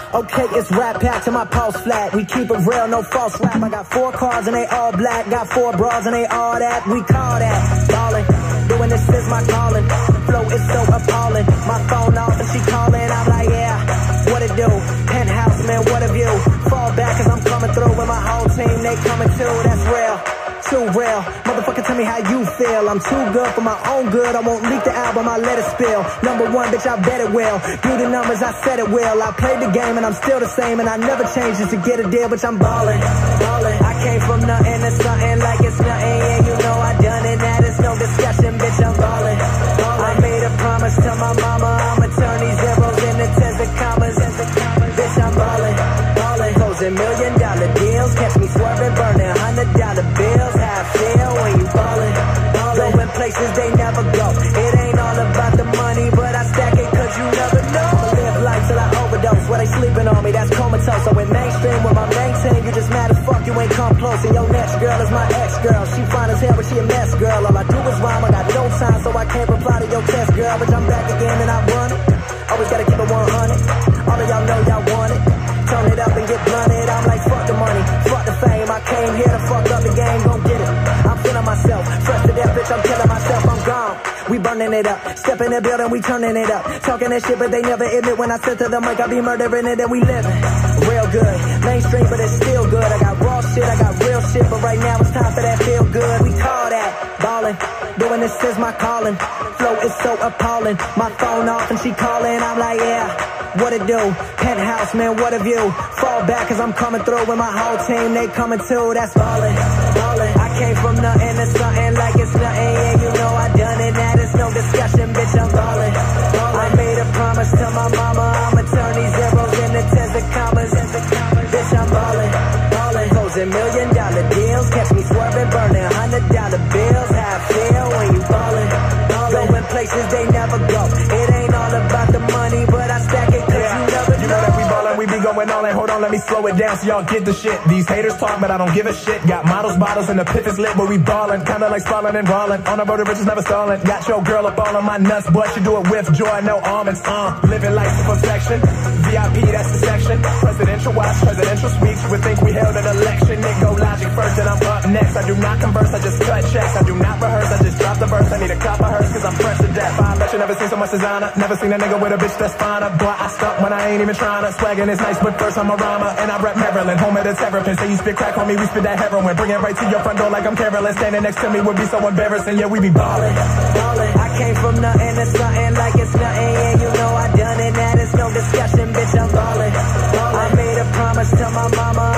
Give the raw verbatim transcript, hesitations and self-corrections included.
Okay, it's rap pack to my pulse flat. We keep it real, no false rap. I got four cars and they all black. Got four bras and they all that. We call that ballin'. Doing this is my calling. Flow is so appalling. My phone off and she calling. I'm like, yeah, what it do? Penthouse, man, what a view. Fall back cause I'm coming through with my whole team. They coming too, that's real. Too real. Motherfucker, tell me how you feel. I'm too good for my own good. I won't leak the album, I let it spill. Number one, bitch, I bet it will. Do the numbers, I said it will. I played the game and I'm still the same. And I never changed just to get a deal, bitch, I'm ballin', ballin'. I came from nothing to something like it's nothing. Yeah, you know I done it, that is no discussion, bitch, I'm ballin', ballin'. I made a promise to my mama, I'ma turn these zeros into tens of commas. Bitch, I'm ballin', ballin'. Closing million dollar deals. Catch me swerving, burning hundred dollar bills. How I feel when you ballin', ballin'. Going places they never go. It ain't all about the money, but I stack it cause you never know. I'ma live life till I overdose. While they sleeping on me, that's comatose. I went mainstream with my main team. You just mad as fuck, you ain't come close. And your next girl is my ex-girl. She fine as hell, but she a mess, girl. All I do is rhyme, I got no time, so I can't reply to your test, girl. But I'm back again and I run it. Always gotta keep it one hundred. All of y'all know y'all want it. Turn it up and get blunted. I'm like, fuck the money, fuck the fame. I came here to fuck up the game, gon' get it. I'm feeling myself, fresh to death, bitch, I'm killing myself, I'm gone. We burning it up, step in the building, we turning it up. Talking that shit, but they never admit when I sit to the mic, I be murdering it and we living. Real good, mainstream, but it's still good. I got raw shit, I got real shit, but right now it's time for that feel good. We call that ballin', doing this is my calling. Flow is so appalling, my phone off and she calling. I'm like, yeah, what it do? Penthouse, man, what a view. Fall back cause I'm coming through with my whole team. They coming too, that's ballin', ballin'. I came from nothing to something like it's nothing. Yeah, you know I done it, that is no discussion, bitch, I'm ballin', ballin'. I made a promise to my mama, I'ma turn these zeros into tens of commas. Bitch, I'm ballin', ballin'. Closing million dollar deals. Catch me swerving, burning hundred dollar bills. How I feel when you ballin', ballin'. Going places they never go. It ain't all about the money, but I stack it cause yeah. you never know. You know that we ballin', we be going all in. Hold on, let me slow it down so y'all get the shit. These haters talk, but I don't give a shit. Got models, bottles, and the pit is lit, but we ballin'. Kinda like sprawling and ballin'. On the road to riches, never stallin'. Got your girl up all on my nuts, but you do it with joy, no almonds. Uh, living life to perfection. V I P, that's the section. Presidential watch, presidential speech. You would think we held an election. It go logic first, and I'm up next. I do not converse, I just cut checks. I do not rehearse, I just drop the verse. I need a cop of hers, cause I'm fresh to death. I bet you never seen so much designer. Never seen a nigga with a bitch that's finer. Boy, I stuck when I ain't even tryna. Swaggin' is nice, but first I'm a rhymer. And I rep Maryland, home of the terrapin. Say you spit crack on me, we spit that heroin. Bring it right to your front door like I'm Carolyn. Standing next to me would be so embarrassing. Yeah, we be ballin', ballin'. I came from nothing to something like it's nothing. Yeah, you know I done it, that is no discussion, bitch, I'm ballin', ballin'. I made a promise to my mama,